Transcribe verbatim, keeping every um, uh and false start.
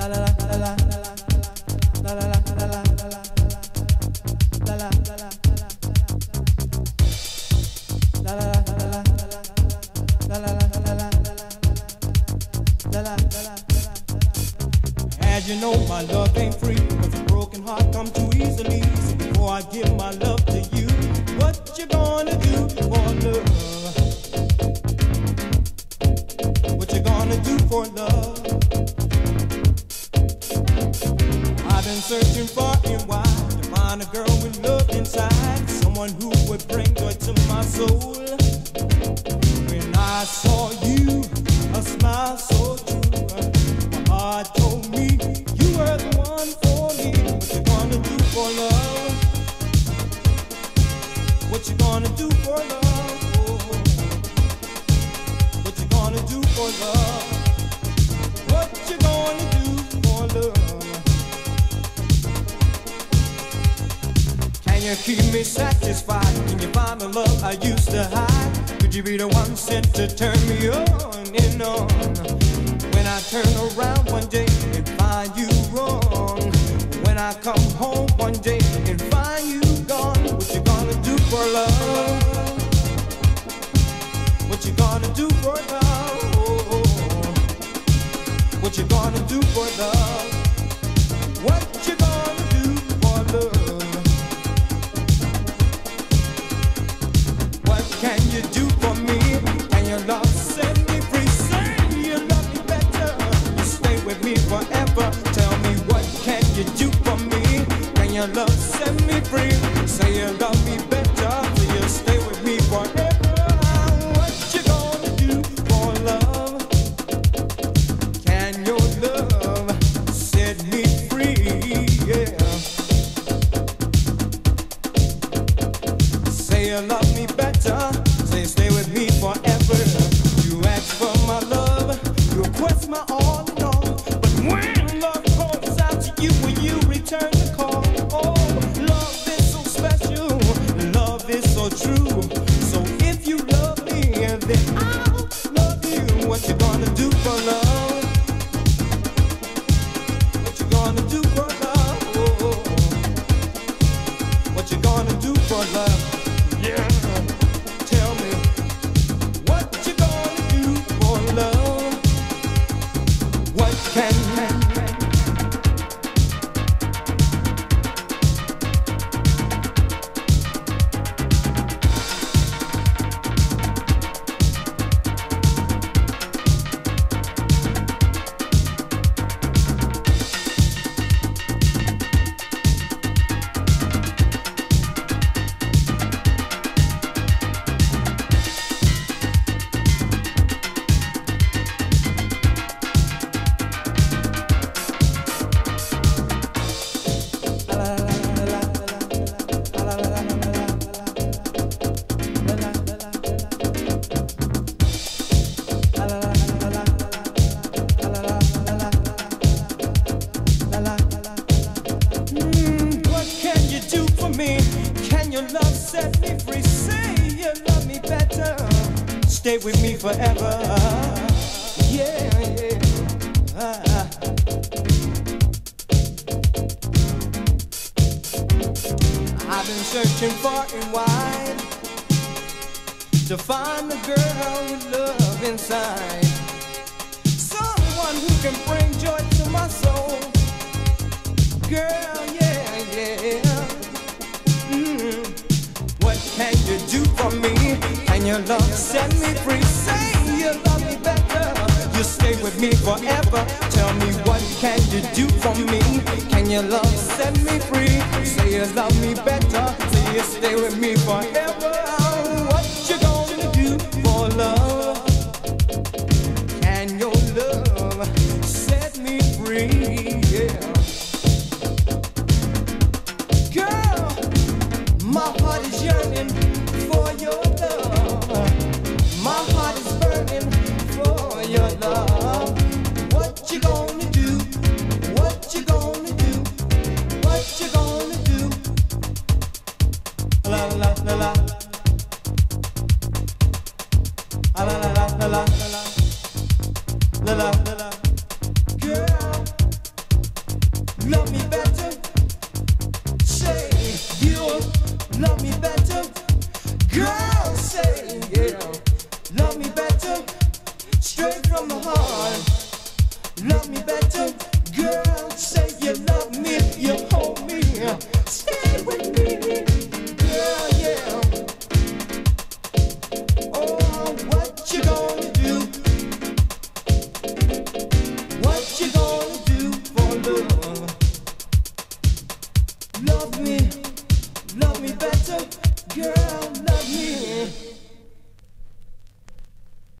As you know, my love ain't free, 'cause a broken heart come too easily. So before I give my love to you, what you gonna do for love? What you gonna do for love? I've been searching far and wide to find a girl with love inside, someone who would bring joy to my soul. When I saw you, a smile so true, my heart told me you were the one for me. What you gonna do for love? What you gonna do for love? Oh. What you gonna do for love? What you gonna do for love? Can you keep me satisfied? Can you find the love I used to hide? Could you be the one sent to turn me on and on? When I turn around one day and find you wrong, when I come home one day and find you gone, what you gonna do for love? What you gonna do for love? Oh, what you gonna do for love? What you gonna do for love? What can you do for me? Can your love set me free? Say you love me better, you stay with me forever. Tell me, what can you do for me? Can your love set me free? Say you love me better, so you stay with me forever. What you gonna do for love? Can your love set me free? Yeah. Say you love me better, say stay with me forever. You ask for my love, you request my all in all, but when love calls out to you, will you return the call? Oh, love is so special, love is so true. So if you love me, then I'll love you. What you gonna do for love? What you gonna do for love? Oh, what you gonna do for love? Yeah, tell me, what you gonna do for love? What can stay with me forever? Yeah, yeah. Ah. I've been searching far and wide to find a girl with love inside, someone who can bring joy to my soul. Girl, yeah, yeah. Mm. What can you do for me? Can your love set me free? Say you love me better, you stay with me forever. Tell me, what can you do for me? Can your love set me free? Say you love me better, so you stay with me forever. What you gonna do for love? Can your love set me free? Yeah. Girl, my heart is yearning for your love. My heart is burning for your love. What you gonna do? What you gonna do? What you gonna do? La la la la. La la la la la la. La la la la. Girl, straight from the heart. Love me better, girl.